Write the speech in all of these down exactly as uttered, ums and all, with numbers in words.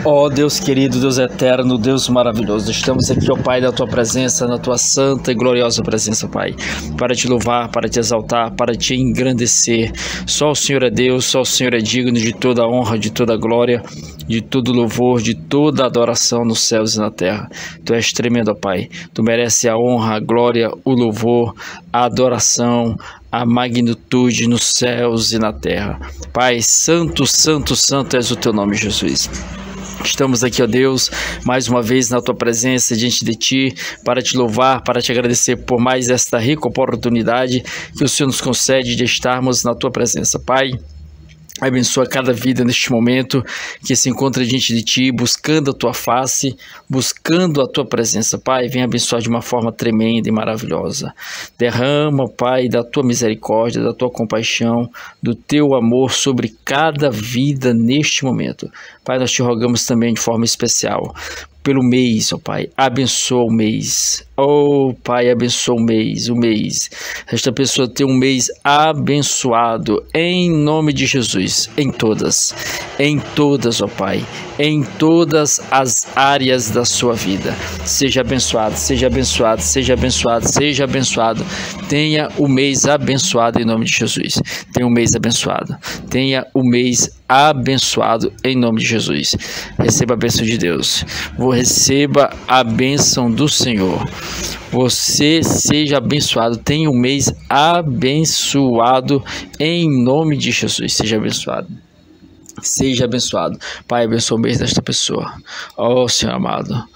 Ó Deus querido, Deus eterno, Deus maravilhoso, estamos aqui, ó Pai, da Tua presença, na Tua santa e gloriosa presença, Pai, para Te louvar, para Te exaltar, para Te engrandecer. Só o Senhor é Deus, só o Senhor é digno de toda a honra, de toda a glória, de todo louvor, de toda a adoração nos céus e na terra. Tu és tremendo, ó Pai, Tu mereces a honra, a glória, o louvor, a adoração, a magnitude nos céus e na terra. Pai, santo, santo, santo és o Teu nome, Jesus. Estamos aqui, ó Deus, mais uma vez na Tua presença, diante de Ti, para Te louvar, para Te agradecer por mais esta rica oportunidade que o Senhor nos concede de estarmos na Tua presença. Pai, abençoa cada vida neste momento que se encontra diante de Ti, buscando a Tua face, buscando a Tua presença. Pai, vem abençoar de uma forma tremenda e maravilhosa. Derrama, Pai, da Tua misericórdia, da Tua compaixão, do Teu amor sobre cada vida neste momento. Pai, nós Te rogamos também de forma especial pelo mês, ó Pai, abençoa o mês, ó Pai, abençoa o mês, o mês, esta pessoa tem um mês abençoado, em nome de Jesus, em todas, em todas, ó Pai, em todas as áreas da sua vida, seja abençoado, seja abençoado, seja abençoado, seja abençoado, tenha o mês abençoado em nome de Jesus, tenha um mês abençoado, tenha o mês abençoado em nome de Jesus, receba a bênção de Deus, receba a bênção do Senhor, você seja abençoado, tenha um mês abençoado em nome de Jesus, seja abençoado. Seja abençoado. Pai, abençoa o mês desta pessoa. Ó Senhor amado.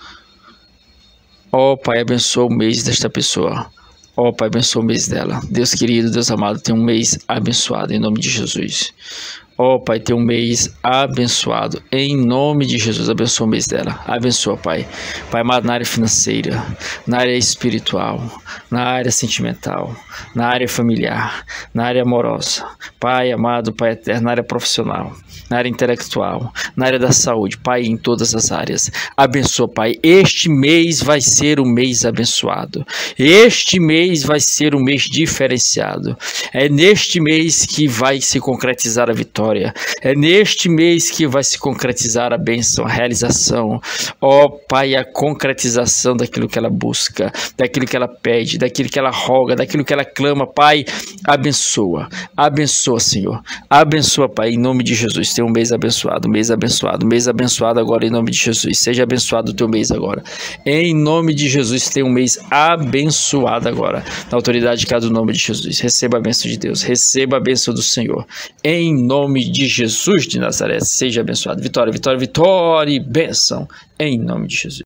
Ó Pai, abençoa o mês desta pessoa. Ó Pai, abençoa o mês dela. Deus querido, Deus amado, tem um mês abençoado em nome de Jesus. Ó Pai, tem um mês abençoado em nome de Jesus. Abençoa o mês dela. Abençoa, Pai. Pai amado, na área financeira, na área espiritual, na área sentimental, na área familiar, na área amorosa. Pai amado, Pai eterno, na área profissional, na área intelectual, na área da saúde, Pai, em todas as áreas. Abençoa, Pai. Este mês vai ser um mês abençoado. Este mês vai ser um mês diferenciado. É neste mês que vai se concretizar a vitória. É neste mês que vai se concretizar a bênção, a realização. Ó Pai, a concretização daquilo que ela busca, daquilo que ela pede, daquilo que ela roga, daquilo que ela clama. Pai, abençoa. Abençoa, Senhor. Abençoa, Pai, em nome de Jesus. Tenha um mês abençoado, um mês abençoado, um mês abençoado agora em nome de Jesus. Seja abençoado o teu mês agora. Em nome de Jesus, tenha um mês abençoado agora. Na autoridade de cada nome de Jesus. Receba a bênção de Deus. Receba a bênção do Senhor. Em nome de Jesus de Nazaré. Seja abençoado. Vitória, vitória, vitória e bênção. Em nome de Jesus.